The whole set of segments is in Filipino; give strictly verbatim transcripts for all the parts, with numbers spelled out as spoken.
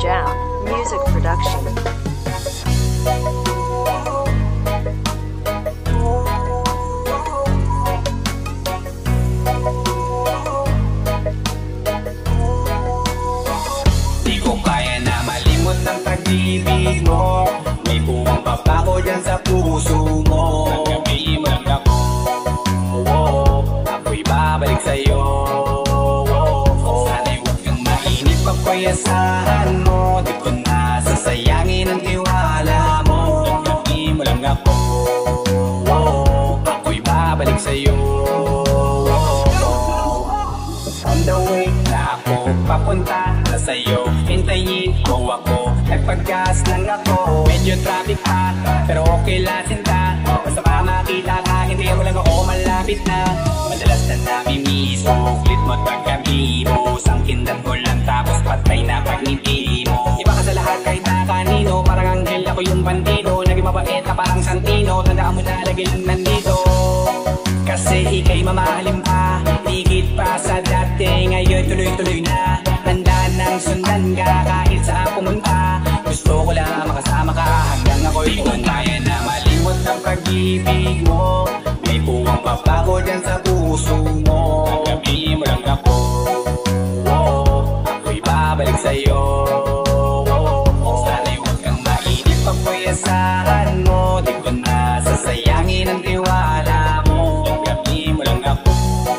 Jam Music Production. Di ko kaya na malimot ang pag-ibig mo. May buwang papako dyan sa puso mo. Tanggapin mo lang ako, oh, ako'y babalik sa'yo. Sana'y huwag kang mainip, pagpayasahan mo. Di ko na sasayangin ang tiwala mo. Tanggapin mo lang ako, oh, ako'y babalik sa'yo. On the way na ako papunta na sa'yo, hintayin mo ako, nagpaggas lang ako. Medyo traffic ha, pero okay lang sinta. Basta pa makita ka, hindi mo lang ako malapit na. Madalas na namimiss mo, kulit mo't pagkabiro. Sangkindan mo lang tapos patay na pag-ngiti mo. Iba ka sa lahat kahit na kanino, parang anghel ako yung bandido. Naging mabait na parang Santino, tandaan mo na lagi lang nandito. Kasi ika'y mamahalin pa, higit pa sa dati. Ngayon tuloy-tuloy na, handa nang sundan ka kahit saan pumunta. Gusto ko lang makasama ka hanggang ako'y tumanda. Na malimot ang pag-ibig mo, may buwang papako dyan sa puso mo. Tanggapin mo lang ako, oh, ako'y babalik sa'yo. Sana'y huwag kang mainip, pagpayasahan mo. Di ko na sasayangin ang tiwala mo. Tanggapin mo lang ako,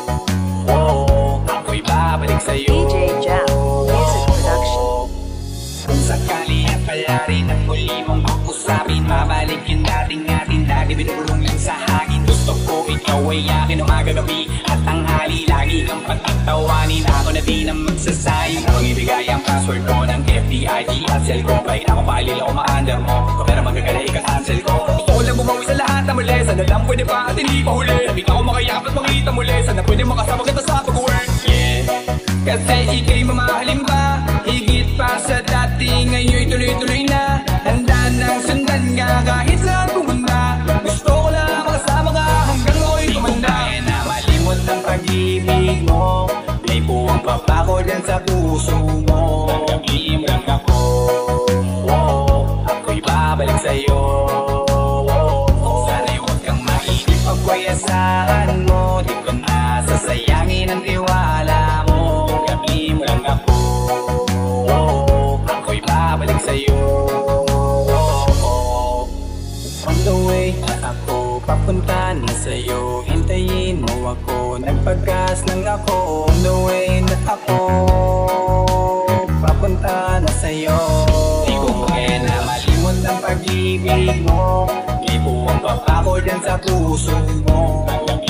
oh, ako'y babalik sa'yo. D J Jam Music Production. Kung sakali at pala rin ang muli mong kakusapin, mabalik yung dating atin, lagi binulong lang sa hangin. Gusto ko ikaw ay akin umaga gabi at tanghali, lagi kang patatawanin. Ako na din ang magsasayang, akong ibigay ang password ko ng F B I G at cell ko. Kahit ako palila ko ma-under mo, kung pero magkagala ika-cancel ko. Gusto ko lang bumawi sa lahat na muli, sana lang pwede pa at hindi pa huli. Sabi ka ko makayap at makita muli, sana pwede makasama kita sa pag-work. Yeah, kasi ika'y mamahalin pa, higit pa sa dati. Ngayon'y tuloy-tuloy na, handa nang sundan ka kahit saan pumunta. Gusto ko lang makasama ka hanggang ako'y tumanda. Kaya na malimot ang pag-ibig mo, may buwang papako dyan sa puso mo. Tanggapin mo lang ako, oh, ako'y babalik sa'yo. Sana'y huwag kang mainip, pagpayasahan mo. Di ko na sasayangin ang tiwala mo. Tanggapin mo lang ako, oh, ako'y babalik sa'yo. On the way na ako papunta na sa'yo, hintayin mo ako, nagpagkas lang ako. On the way na ako papunta na sa'yo. Di ko kaya na malimot ang pag-ibig mo, may buwang papako dyan sa puso mo.